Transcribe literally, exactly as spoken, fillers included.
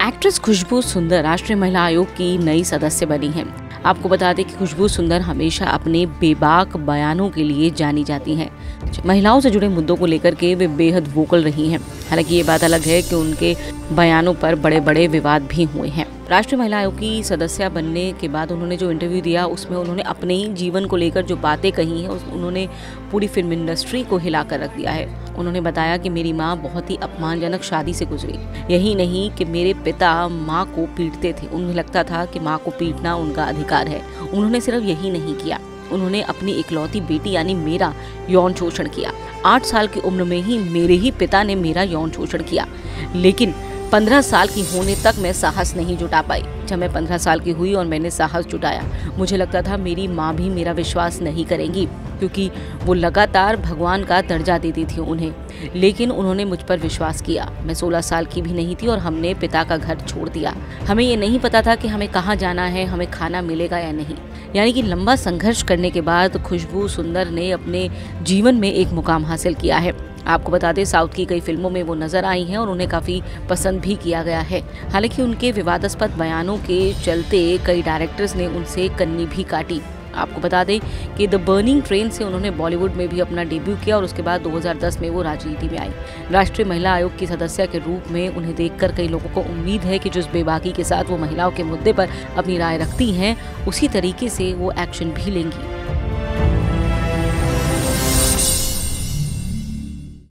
Actress खुशबू सुंदर राष्ट्रीय महिला आयोग की नई सदस्य बनी हैं। आपको बता दें कि खुशबू सुंदर हमेशा अपने बेबाक बयानों के लिए जानी जाती हैं। महिलाओं से जुड़े मुद्दों को लेकर के वे बेहद वोकल रही हैं। हालांकि ये बात अलग है कि उनके बयानों पर बड़े बड़े विवाद भी हुए हैं। राष्ट्रीय महिला आयोग की सदस्य बनने के बाद उन्होंने जो इंटरव्यू दिया उसमें उन्होंने अपने ही जीवन को लेकर जो बातें कही हैं उन्होंने पूरी फिल्म इंडस्ट्री को हिला कर रख दिया है। उन्होंने बताया कि मेरी माँ बहुत ही अपमानजनक शादी से गुजरी। यही नहीं कि मेरे पिता माँ को पीटते थे, उन्हें लगता था कि माँ को पीटना उनका अधिकार है। उन्होंने सिर्फ यही नहीं किया, उन्होंने अपनी इकलौती बेटी यानी मेरा यौन शोषण किया। आठ साल की उम्र में ही मेरे ही पिता ने मेरा यौन शोषण किया, लेकिन पंद्रह साल की होने तक मैं साहस नहीं जुटा पाई। जब मैं पंद्रह साल की हुई और मैंने साहस जुटाया, मुझे लगता था मेरी माँ भी मेरा विश्वास नहीं करेंगी, क्योंकि वो लगातार भगवान का दर्जा देती थी उन्हें, लेकिन उन्होंने मुझ पर विश्वास किया। मैं सोलह साल की भी नहीं थी और हमने पिता का घर छोड़ दिया। हमें ये नहीं पता था कि हमें कहाँ जाना है, हमें खाना मिलेगा या नहीं। यानी कि लंबा संघर्ष करने के बाद खुशबू सुंदर ने अपने जीवन में एक मुकाम हासिल किया है। आपको बता दें, साउथ की कई फिल्मों में वो नजर आई हैं और उन्हें काफ़ी पसंद भी किया गया है। हालांकि उनके विवादास्पद बयानों के चलते कई डायरेक्टर्स ने उनसे कन्नी भी काटी। आपको बता दें कि द बर्निंग ट्रेन से उन्होंने बॉलीवुड में भी अपना डेब्यू किया और उसके बाद दो हज़ार दस में वो राजनीति में आई। राष्ट्रीय महिला आयोग की सदस्य के रूप में उन्हें देखकर कई लोगों को उम्मीद है कि जिस बेबाकी के साथ वो महिलाओं के मुद्दे पर अपनी राय रखती हैं, उसी तरीके से वो एक्शन भी लेंगी।